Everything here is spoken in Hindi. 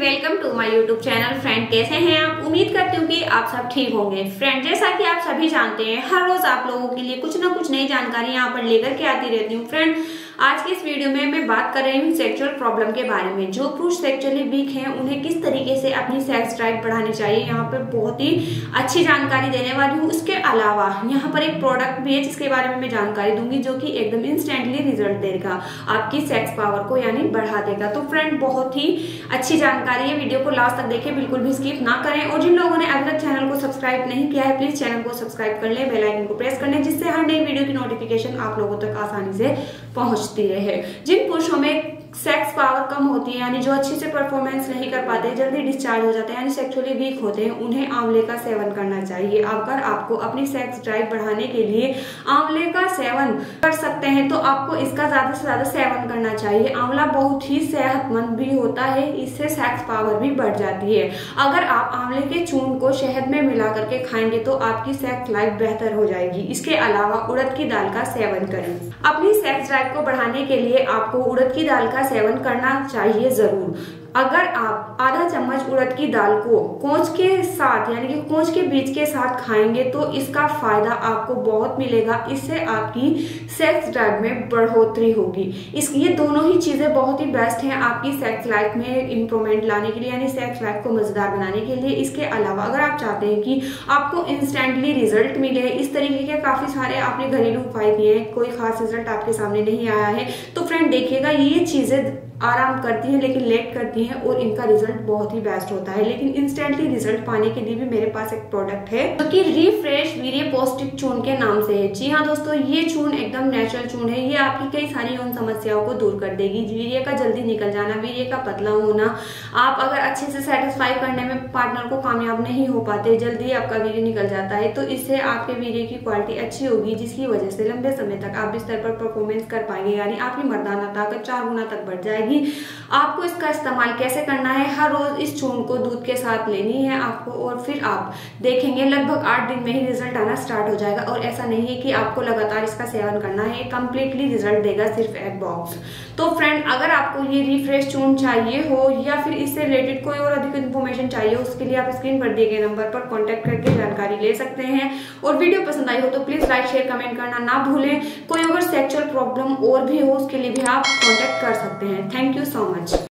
Welcome to my YouTube channel. Friend, कैसे हैं आप? उम्मीद करती हूँ कि आप सब ठीक होंगे। फ्रेंड, जैसा कि आप सभी जानते हैं, हर रोज आप लोगों के लिए कुछ ना कुछ नई जानकारी यहाँ पर लेकर के आती रहती हूँ। फ्रेंड, आज की इस वीडियो में मैं बात कर रही हूँ सेक्सुअल प्रॉब्लम के बारे में। जो पुरुष सेक्सुअली वीक हैं, उन्हें किस तरीके से अपनी सेक्स ड्राइव बढ़ानी चाहिए, यहाँ पर बहुत ही अच्छी जानकारी देने वाली हूँ। उसके अलावा यहाँ पर एक प्रोडक्ट भी है जिसके बारे में मैं जानकारी दूंगी, जो कि एकदम इंस्टेंटली रिजल्ट देगा, आपकी सेक्स पावर को यानी बढ़ा देगा। तो फ्रेंड, बहुत ही अच्छी जानकारी है, वीडियो को लास्ट तक देखें, बिल्कुल भी स्किप ना करें। और जिन लोगों ने अभी तक चैनल को सब्सक्राइब नहीं किया है, प्लीज चैनल को सब्सक्राइब कर ले, बेल आइकन को प्रेस कर ले, जिससे हर नई वीडियो की नोटिफिकेशन आप लोगों तक आसानी से पहुंचती रहे। जिन पुरुषों में सेक्स पावर कम होती है, यानी जो अच्छे से परफॉर्मेंस नहीं कर पाते, जल्दी डिस्चार्ज हो जाते हैं, यानी सेक्सुअली वीक होते हैं, उन्हें आंवले का सेवन करना चाहिए। अगर आपको अपनी सेक्स ड्राइव बढ़ाने के लिए आंवले का सेवन कर सकते हैं तो आपको इसका ज्यादा से ज्यादा सेवन करना चाहिए। आंवला बहुत ही सेहतमंद भी होता है, इससे सेक्स पावर भी बढ़ जाती है। अगर आप आंवले के चूर्ण को शहद में मिला करके खाएंगे तो आपकी सेक्स लाइफ बेहतर हो जाएगी। इसके अलावा उड़द की दाल का सेवन करें। अपनी सेक्स ड्राइव को बढ़ाने के लिए आपको उड़द की दाल का सेवन करना चाहिए जरूर। अगर आप आधा चम्मच उड़द की दाल को कोंच के साथ यानी कि कोंच के बीज के साथ खाएंगे तो इसका फायदा आपको बहुत मिलेगा। इससे आपकी सेक्स ड्राइव में बढ़ोतरी होगी। ये दोनों ही चीजें बहुत ही बेस्ट हैं आपकी सेक्स लाइफ में इंप्रूवमेंट लाने के लिए, यानी सेक्स लाइफ को मजेदार बनाने के लिए। इसके अलावा अगर आप चाहते हैं कि आपको इंस्टेंटली रिजल्ट मिले, इस तरीके के काफी सारे आपने घरेलू उपाय किए हैं, कोई खास रिजल्ट आपके सामने नहीं आया है, तो फ्रेंड देखिएगा, ये चीजें आराम करती है लेकिन लेट करती हैं और इनका रिजल्ट बहुत ही बेस्ट होता है। लेकिन इंस्टेंटली रिजल्ट पाने के लिए भी मेरे पास एक प्रोडक्ट है जो कि रिफ्रेश वीर्य पौष्टिक चूर्ण के नाम से है। जी हाँ दोस्तों, ये चूर्ण एकदम नेचुरल चूर्ण है। ये आपकी कई सारी यौन समस्याओं को दूर कर देगी। वीर्य का जल्दी निकल जाना, वीर्य का पतला होना, आप अगर अच्छे से सेटिस्फाई करने में पार्टनर को कामयाब नहीं हो पाते, जल्दी आपका वीर्य निकल जाता है, तो इससे आपके वीर्य की क्वालिटी अच्छी होगी, जिसकी वजह से लंबे समय तक आप बिस्तर पर परफॉर्मेंस कर पाएंगे, यानी आपकी मर्दाना ताकत 4 गुना तक बढ़ जाएगी। आपको इसका इस्तेमाल कैसे करना है? हर रोज इस चूर्ण को दूध के साथ लेनी है आपको, और फिर आप देखेंगे लगभग 8 दिन में ही रिजल्ट आना स्टार्ट हो जाएगा। और ऐसा नहीं है कि आपको लगातार इसका सेवन करना है, कंप्लीटली रिजल्ट देगा सिर्फ एक बॉक्स। तो फ्रेंड, अगर आपको ये रिफ्रेश चूर्ण चाहिए हो या फिर इससे रिलेटेड कोई और अधिक इन्फॉर्मेशन चाहिए, उसके लिए आप स्क्रीन पर दिए गए नंबर पर कॉन्टेक्ट करके जानकारी ले सकते हैं। और वीडियो पसंद आई हो तो प्लीज लाइक शेयर कमेंट करना ना भूलें। कोई अगर सेक्सुअल प्रॉब्लम और भी हो, उसके लिए भी आप कॉन्टेक्ट कर सकते हैं। Thank you so much.